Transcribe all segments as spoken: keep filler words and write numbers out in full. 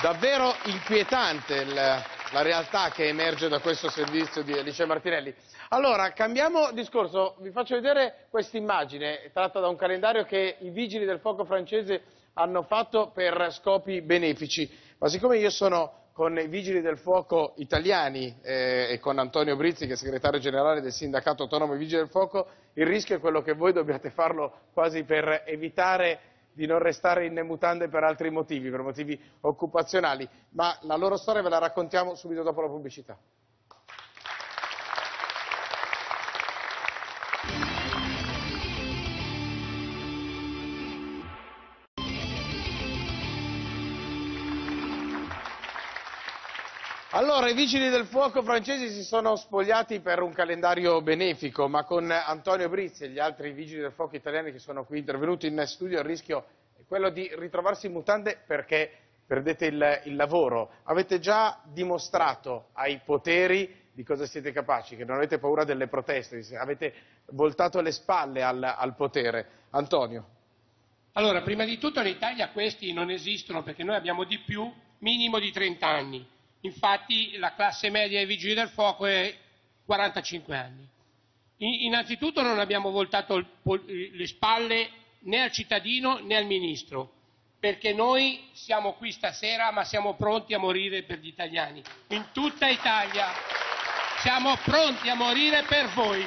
Davvero inquietante il, la realtà che emerge da questo servizio di Alice Martinelli. Allora, cambiamo discorso, vi faccio vedere questa immagine tratta da un calendario che i vigili del fuoco francese hanno fatto per scopi benefici, ma siccome io sono con i vigili del fuoco italiani eh, e con Antonio Brizzi, che è segretario generale del sindacato autonomo vigili del fuoco, il rischio è quello che voi dobbiate farlo quasi per evitare di non restare in mutande per altri motivi, per motivi occupazionali, ma la loro storia ve la raccontiamo subito dopo la pubblicità. Allora, i vigili del fuoco francesi si sono spogliati per un calendario benefico, ma con Antonio Brizzi e gli altri vigili del fuoco italiani che sono qui intervenuti in studio il rischio è quello di ritrovarsi in mutande perché perdete il, il lavoro. Avete già dimostrato ai poteri di cosa siete capaci, che non avete paura delle proteste, avete voltato le spalle al, al potere. Antonio. Allora, prima di tutto in Italia questi non esistono perché noi abbiamo di più, minimo di trenta anni. Infatti la classe media dei vigili del fuoco è quarantacinque anni. Innanzitutto non abbiamo voltato le spalle né al cittadino né al ministro, perché noi siamo qui stasera ma siamo pronti a morire per gli italiani. In tutta Italia siamo pronti a morire per voi.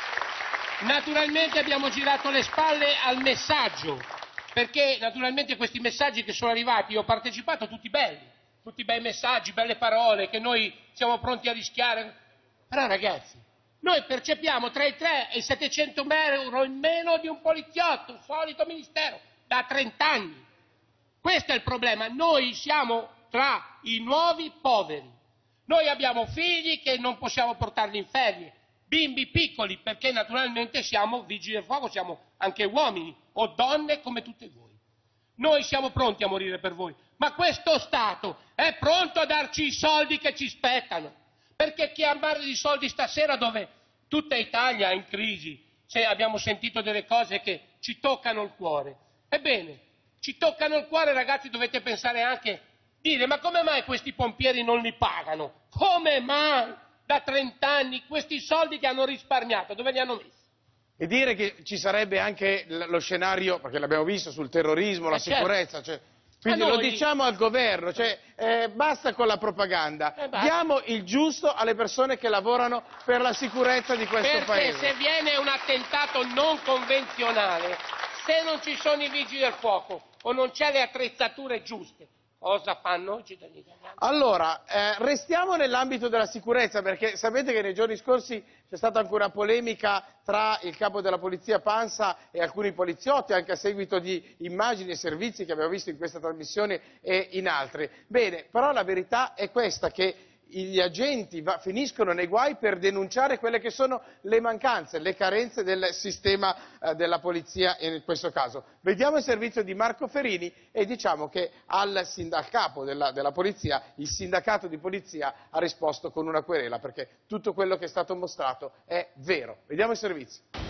Naturalmente abbiamo girato le spalle al messaggio, perché naturalmente questi messaggi che sono arrivati, io ho partecipato, tutti belli. Tutti bei messaggi, belle parole, che noi siamo pronti a rischiare. Però ragazzi, noi percepiamo tra i tre e i settecento euro in meno di un poliziotto, un solito ministero, da trenta anni. Questo è il problema, noi siamo tra i nuovi poveri. Noi abbiamo figli che non possiamo portarli in ferie, bimbi piccoli, perché naturalmente siamo vigili del fuoco, siamo anche uomini o donne come tutte voi. Noi siamo pronti a morire per voi, ma questo Stato è pronto a darci i soldi che ci spettano, perché chi ha mare di soldi stasera dove tutta Italia è in crisi, cioè abbiamo sentito delle cose che ci toccano il cuore. Ebbene, ci toccano il cuore ragazzi, dovete pensare anche, dire ma come mai questi pompieri non li pagano? Come mai da trenta anni questi soldi che hanno risparmiato, dove li hanno messi? E dire che ci sarebbe anche lo scenario, perché l'abbiamo visto sul terrorismo, la eh sicurezza, cioè, quindi noi... lo diciamo al governo, cioè, eh, basta con la propaganda, eh, diamo il giusto alle persone che lavorano per la sicurezza di questo perché paese. Perché se viene un attentato non convenzionale, se non ci sono i vigili del fuoco o non c'è le attrezzature giuste, cosa fanno i cittadini italiani? Allora, eh, restiamo nell'ambito della sicurezza, perché sapete che nei giorni scorsi c'è stata anche una polemica tra il capo della polizia Pansa e alcuni poliziotti, anche a seguito di immagini e servizi che abbiamo visto in questa trasmissione e in altre. Bene, però la verità è questa, che gli agenti va, finiscono nei guai per denunciare quelle che sono le mancanze, le carenze del sistema eh, della polizia in questo caso. Vediamo il servizio di Marco Ferini e diciamo che al, al capo della, della polizia, il sindacato di polizia ha risposto con una querela, perché tutto quello che è stato mostrato è vero. Vediamo il servizio.